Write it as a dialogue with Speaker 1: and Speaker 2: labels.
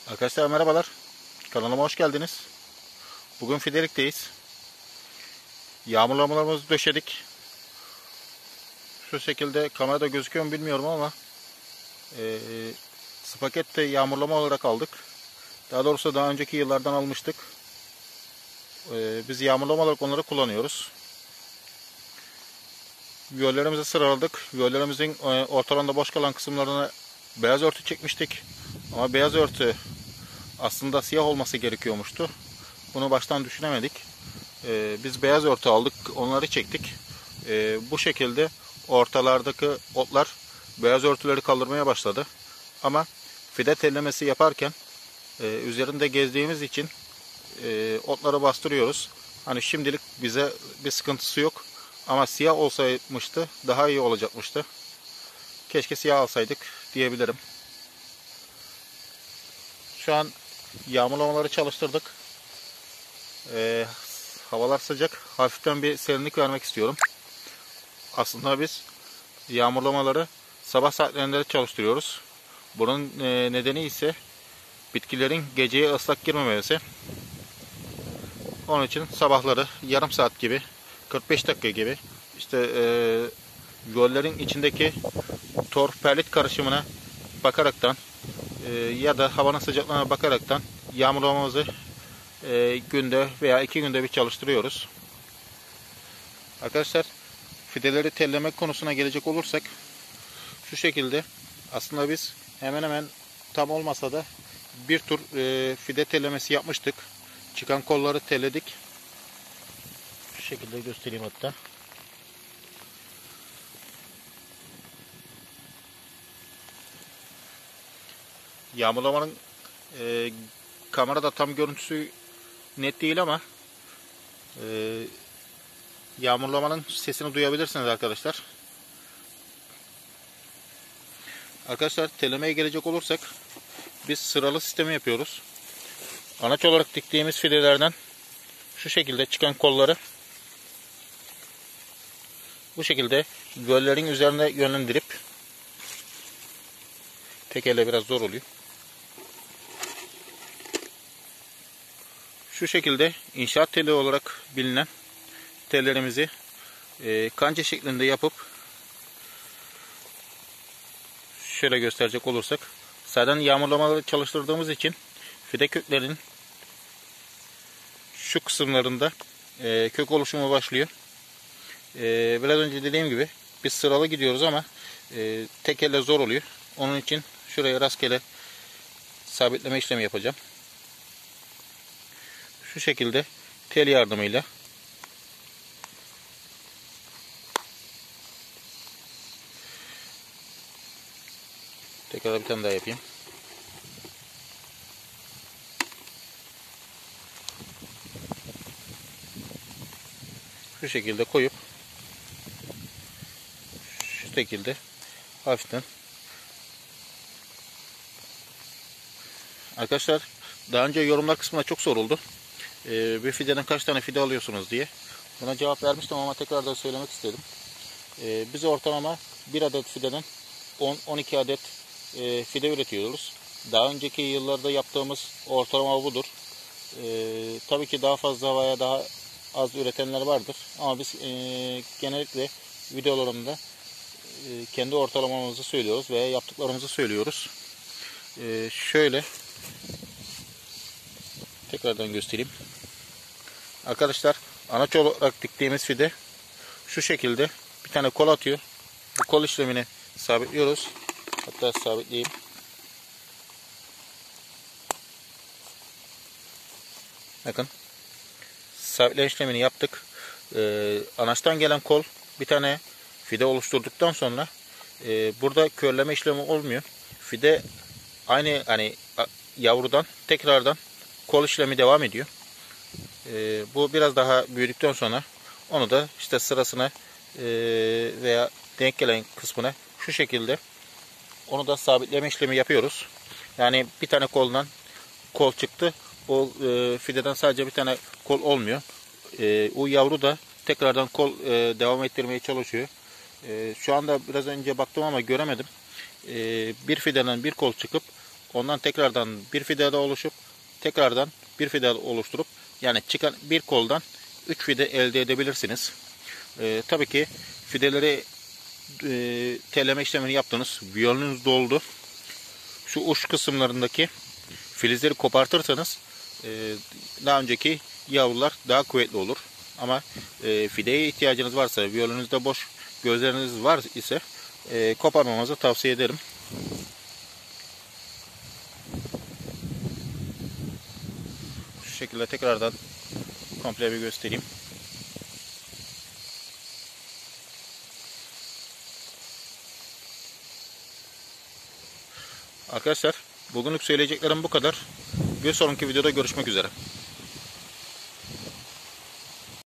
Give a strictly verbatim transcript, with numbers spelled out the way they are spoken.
Speaker 1: Arkadaşlar merhabalar. Kanalıma hoş geldiniz. Bugün fidelikteyiz. Yağmurlamalarımızı döşedik. Şu şekilde kamerada gözüküyor mu bilmiyorum ama e, spagetti yağmurlama olarak aldık. Daha doğrusu daha önceki yıllardan almıştık. E, biz yağmurlama olarak onları kullanıyoruz. Viyollerimizi sıraladık. Viyollerimizin e, ortalarında boş kalan kısımlarına beyaz örtü çekmiştik. Ama beyaz örtü aslında siyah olması gerekiyormuştu. Bunu baştan düşünemedik. Ee, biz beyaz örtü aldık, onları çektik. Ee, bu şekilde ortalardaki otlar beyaz örtüleri kaldırmaya başladı. Ama fide tellemesi yaparken e, üzerinde gezdiğimiz için e, otları bastırıyoruz. Hani şimdilik bize bir sıkıntısı yok. Ama siyah olsaymıştı daha iyi olacakmıştı. Keşke siyah alsaydık diyebilirim. Şu an yağmurlamaları çalıştırdık. Ee, havalar sıcak. Hafiften bir serinlik vermek istiyorum. Aslında biz yağmurlamaları sabah saatlerinde çalıştırıyoruz. Bunun e, nedeni ise bitkilerin geceye ıslak girmemesi. Onun için sabahları yarım saat gibi, kırk beş dakika gibi işte e, göllerin içindeki torperlit karışımına bakaraktan e, ya da havanın sıcaklığına bakaraktan yağmurlamamızı e, günde veya iki günde bir çalıştırıyoruz. Arkadaşlar, fideleri tellemek konusuna gelecek olursak şu şekilde aslında biz hemen hemen tam olmasa da bir tur e, fide tellemesi yapmıştık. Çıkan kolları telledik. Şu şekilde göstereyim hatta. Yağmurlamanın e, kamerada tam görüntüsü net değil ama e, yağmurlamanın sesini duyabilirsiniz arkadaşlar. Arkadaşlar, tellemeye gelecek olursak biz sıralı sistemi yapıyoruz. Anaç olarak diktiğimiz fidelerden şu şekilde çıkan kolları bu şekilde göllerin üzerine yönlendirip, tek elle biraz zor oluyor. Şu şekilde inşaat teli olarak bilinen tellerimizi e, kanca şeklinde yapıp şöyle gösterecek olursak, zaten yağmurlamaları çalıştırdığımız için fide köklerinin şu kısımlarında e, kök oluşumu başlıyor. E, biraz önce dediğim gibi biz sıralı gidiyoruz ama e, tek elle zor oluyor. Onun için şuraya rastgele sabitleme işlemi yapacağım. Şu şekilde tel yardımıyla tekrar bir tane daha yapayım. Şu şekilde koyup şu şekilde hafiften. Arkadaşlar, daha önce yorumlar kısmında çok soruldu. Ee, bir fideden kaç tane fide alıyorsunuz diye. Buna cevap vermiştim ama tekrar da söylemek istedim. Ee, biz ortalama bir adet fideden on on iki adet e, fide üretiyoruz. Daha önceki yıllarda yaptığımız ortalama budur. Ee, tabii ki daha fazla veya daha az üretenler vardır. Ama biz e, genellikle videolarımda e, kendi ortalamamızı söylüyoruz veya yaptıklarımızı söylüyoruz. E, şöyle tekrardan göstereyim. Arkadaşlar, anaç olarak diktiğimiz fide şu şekilde bir tane kol atıyor. Bu kol işlemini sabitliyoruz. Hatta sabitleyeyim. Bakın. Sabitleme işlemini yaptık. Ee, anaçtan gelen kol bir tane fide oluşturduktan sonra e, burada körleme işlemi olmuyor. Fide aynı hani yavrudan tekrardan kol işlemi devam ediyor. E, bu biraz daha büyüdükten sonra onu da işte sırasına e, veya denk gelen kısmına şu şekilde onu da sabitleme işlemi yapıyoruz. Yani bir tane koldan kol çıktı. O e, fideden sadece bir tane kol olmuyor. E, o yavru da tekrardan kol e, devam ettirmeye çalışıyor. E, şu anda biraz önce baktım ama göremedim. E, bir fideden bir kol çıkıp Ondan tekrardan bir fide daha oluşup tekrardan bir fide oluşturup yani çıkan bir koldan üç fide elde edebilirsiniz. Ee, tabii ki fideleri e, telleme işlemini yaptınız. Viyolunuz doldu. Şu uç kısımlarındaki filizleri kopartırsanız e, daha önceki yavrular daha kuvvetli olur. Ama e, fideye ihtiyacınız varsa, viyolunuzda boş gözleriniz var ise e, koparmamanızı tavsiye ederim. Şu şekilde tekrardan komple bir göstereyim. Arkadaşlar bugünlük söyleyeceklerim bu kadar. Bir sonraki videoda görüşmek üzere.